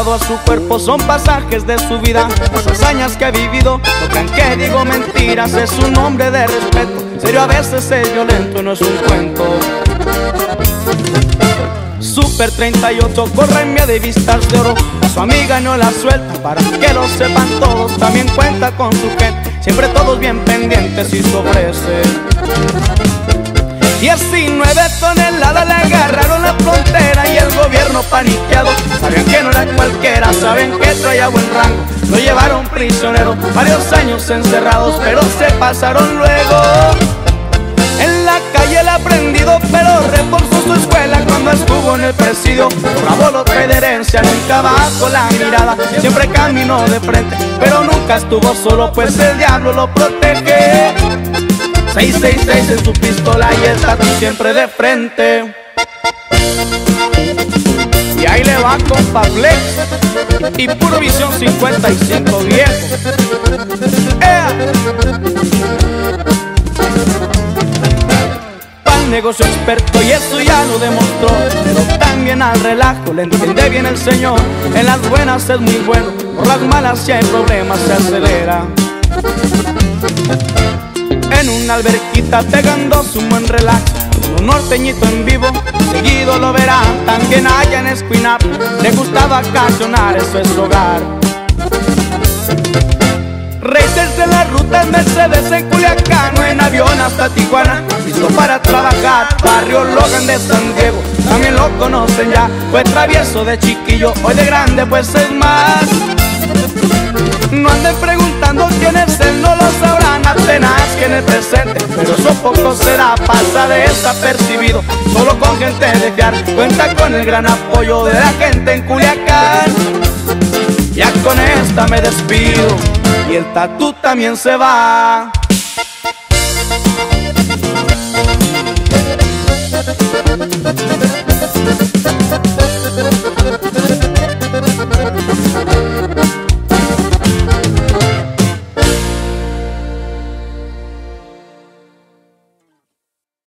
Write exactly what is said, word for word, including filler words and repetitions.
tatuado a su cuerpo son pasajes de su vida. Las hazañas que ha vivido, no crean que digo mentiras, es un hombre de respeto. Serio, a veces es violento, no es un cuento. Super treinta y ocho corre en vía de vistas de oro, a su amiga no la suelta, para que lo sepan todos. También cuenta con su gente, siempre todos bien pendientes y sobre ese. diecinueve toneladas le agarraron la frontera y el gobierno paniqueado. Sabían que no era cualquiera, saben que traía buen rango. Lo llevaron prisionero, varios años encerrados, pero se pasaron luego. En la calle el aprendido, pero reforzó su escuela cuando estuvo en el presidio. Bravo lo trae de herencia, nunca bajó la mirada, siempre caminó de frente, pero nunca estuvo solo, pues el diablo lo protege. seis seis seis en su pistola y el tatu siempre de frente. Y ahí le va compa Flex y Puro Visión cincuenta y cinco viejo. ¡Ea! Pa'l negocio experto y eso ya lo demostró, pero también al relajo le entiende bien el señor. En las buenas es muy bueno, por las malas si hay problemas se acelera. En una alberquita pegándose un buen relax, un norteñito en vivo, seguido lo verá. También allá en Escuinap le gusta vacacionar, eso es su hogar. Racers en las rutas, Mercedes en Culiacán o en avión hasta Tijuana, listo para trabajar. Barrio Logan de San Diego, también lo conocen ya. Fue travieso de chiquillo, hoy de grande pues es más. No anden preguntando quién es él, no lo sabrán apenas que en el presente, pero eso poco será, pasa desapercibido, solo con gente de fiar. Cuenta con el gran apoyo de la gente en Culiacán. Ya con esta me despido y el tatu también se va.